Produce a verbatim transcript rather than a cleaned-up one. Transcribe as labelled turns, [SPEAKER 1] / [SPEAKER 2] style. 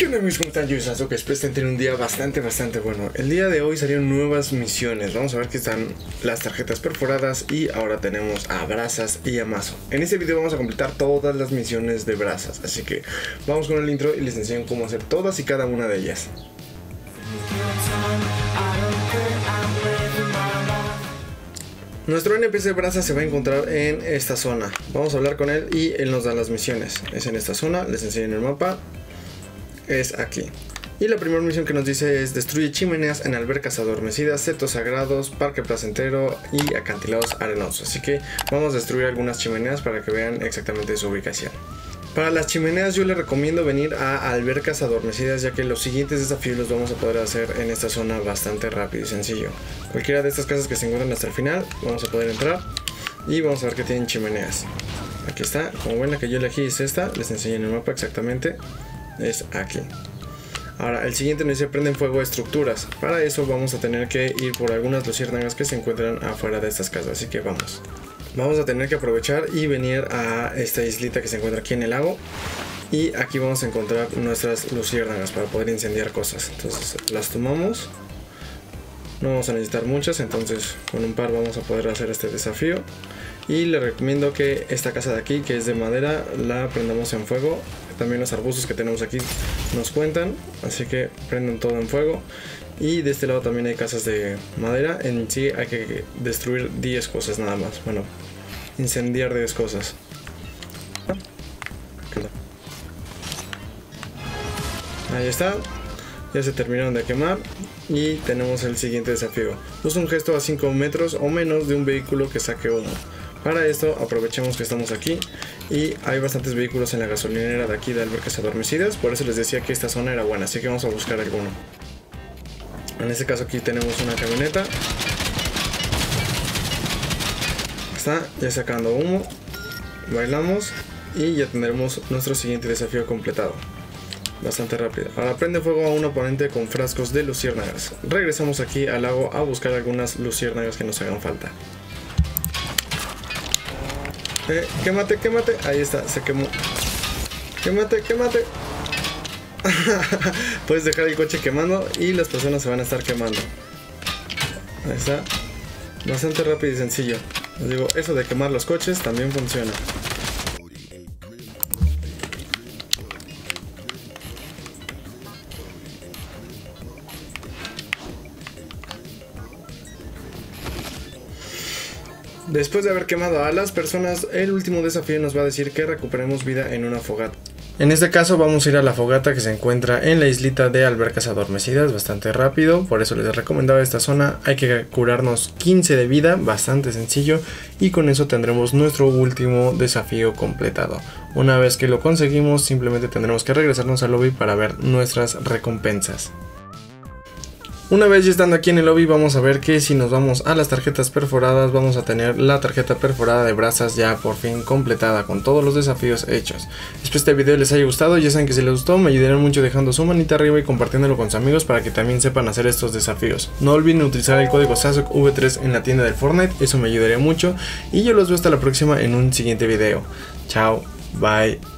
[SPEAKER 1] ¿Qué onda amigos? ¿Cómo están? Yo soy Sasuke, espero que tener un día bastante, bastante bueno. El día de hoy salieron nuevas misiones. Vamos a ver que están las tarjetas perforadas y ahora tenemos a Brazas y a Mazo. En este video vamos a completar todas las misiones de Brazas, así que vamos con el intro y les enseño cómo hacer todas y cada una de ellas. Nuestro N P C Brazas se va a encontrar en esta zona. Vamos a hablar con él y él nos da las misiones. Es en esta zona, les enseño en el mapa. Es aquí. Y la primera misión que nos dice es: destruye chimeneas en albercas adormecidas, setos sagrados, parque placentero y acantilados arenosos. Así que vamos a destruir algunas chimeneas para que vean exactamente su ubicación. Para las chimeneas yo les recomiendo venir a albercas adormecidas, ya que los siguientes desafíos los vamos a poder hacer en esta zona bastante rápido y sencillo. Cualquiera de estas casas que se encuentran hasta el final vamos a poder entrar y vamos a ver que tienen chimeneas. Aquí está, como ven la que yo elegí es esta, les enseño en el mapa exactamente. Es aquí. Ahora el siguiente nos dice: prenden fuego estructuras. Para eso vamos a tener que ir por algunas luciérnagas que se encuentran afuera de estas casas. Así que vamos. Vamos a tener que aprovechar y venir a esta islita que se encuentra aquí en el lago. Y aquí vamos a encontrar nuestras luciérnagas para poder incendiar cosas. Entonces las tomamos. No vamos a necesitar muchas, entonces con un par vamos a poder hacer este desafío. Y les recomiendo que esta casa de aquí, que es de madera, la prendamos en fuego. También los arbustos que tenemos aquí nos cuentan, así que prenden todo en fuego. Y de este lado también hay casas de madera. En sí hay que destruir diez cosas nada más. Bueno, incendiar diez cosas. Ahí está. Ya se terminaron de quemar. Y tenemos el siguiente desafío: usa un gesto a cinco metros o menos de un vehículo que saque humo. Para esto aprovechemos que estamos aquí y hay bastantes vehículos en la gasolinera de aquí de albercas adormecidas. Por eso les decía que esta zona era buena, así que vamos a buscar alguno. En este caso aquí tenemos una camioneta. Está ya sacando humo. Bailamos y ya tendremos nuestro siguiente desafío completado. Bastante rápido. Ahora prende fuego a un oponente con frascos de luciérnagas. Regresamos aquí al lago a buscar algunas luciérnagas que nos hagan falta. Eh, quémate, quémate. Ahí está, se quemó. Quémate, quémate. Puedes dejar el coche quemando y las personas se van a estar quemando. Ahí está. Bastante rápido y sencillo. Les digo, eso de quemar los coches también funciona. Después de haber quemado a las personas, el último desafío nos va a decir que recuperemos vida en una fogata. En este caso vamos a ir a la fogata que se encuentra en la islita de albercas adormecidas, bastante rápido. Por eso les recomendaba esta zona. Hay que curarnos quince de vida, bastante sencillo. Y con eso tendremos nuestro último desafío completado. Una vez que lo conseguimos, simplemente tendremos que regresarnos al lobby para ver nuestras recompensas. Una vez ya estando aquí en el lobby, vamos a ver que si nos vamos a las tarjetas perforadas, vamos a tener la tarjeta perforada de Brazas ya por fin completada con todos los desafíos hechos. Espero que este video les haya gustado. Ya saben que si les gustó me ayudarán mucho dejando su manita arriba y compartiéndolo con sus amigos para que también sepan hacer estos desafíos. No olviden utilizar el código Sasuke V tres en la tienda del Fortnite, eso me ayudaría mucho. Y yo los veo hasta la próxima en un siguiente video. Chao, bye.